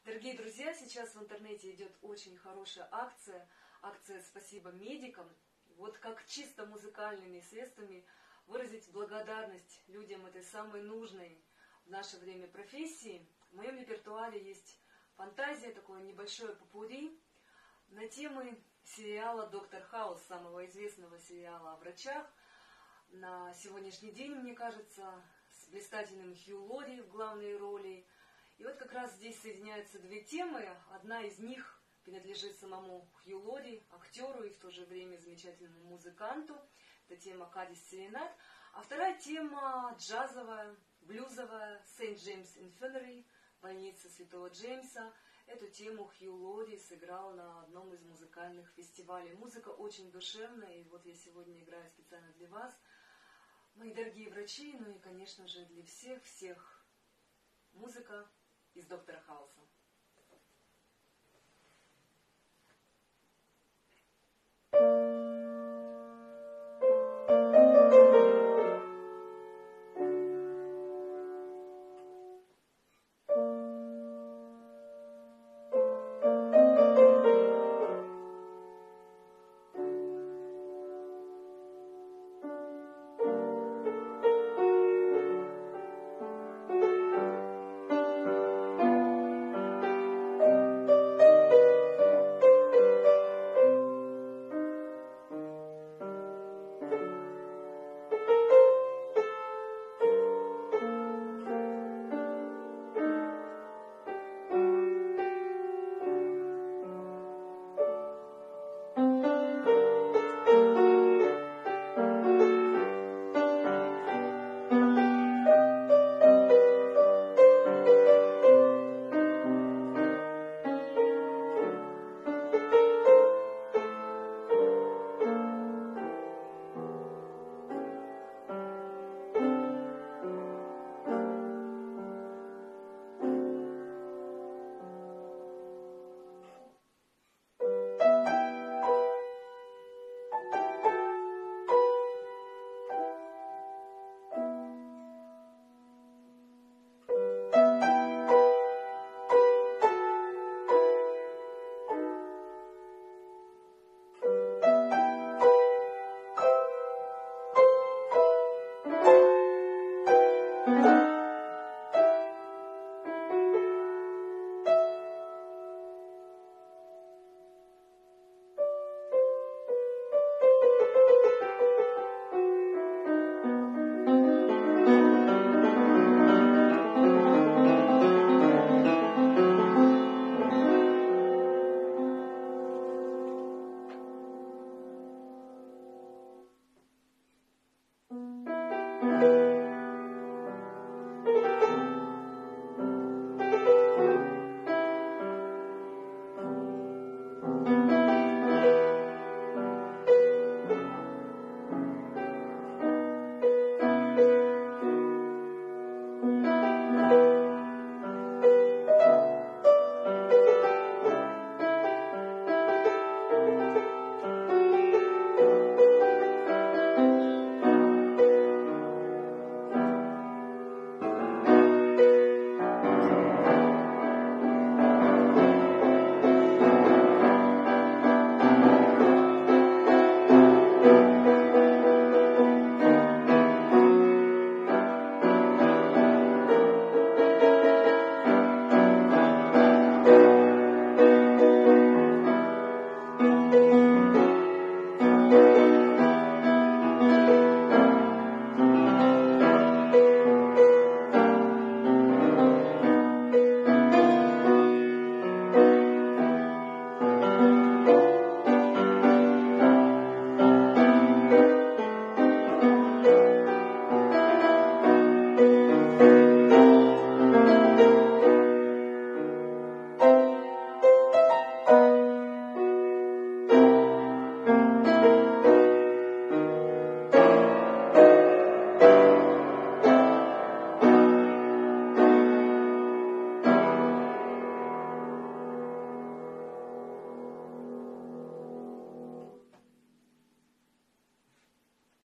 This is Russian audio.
Дорогие друзья, сейчас в интернете идет очень хорошая акция. Акция «Спасибо медикам». Вот как чисто музыкальными средствами выразить благодарность людям этой самой нужной в наше время профессии. В моем репертуаре есть фантазия, такое небольшое попурри на темы сериала «Доктор Хаус», самого известного сериала о врачах. На сегодняшний день, мне кажется, с блистательным Хью Лори в главной роли. И вот как раз здесь соединяются две темы. Одна из них принадлежит самому Хью Лори, актеру и в то же время замечательному музыканту. Это тема «Кадис Серенад». А вторая тема джазовая, блюзовая, «Сент Джеймс Инфирмари», больница Святого Джеймса. Эту тему Хью Лори сыграл на одном из музыкальных фестивалей. Музыка очень душевная, и вот я сегодня играю специально для вас, мои дорогие врачи, ну и, конечно же, для всех музыка из «Доктора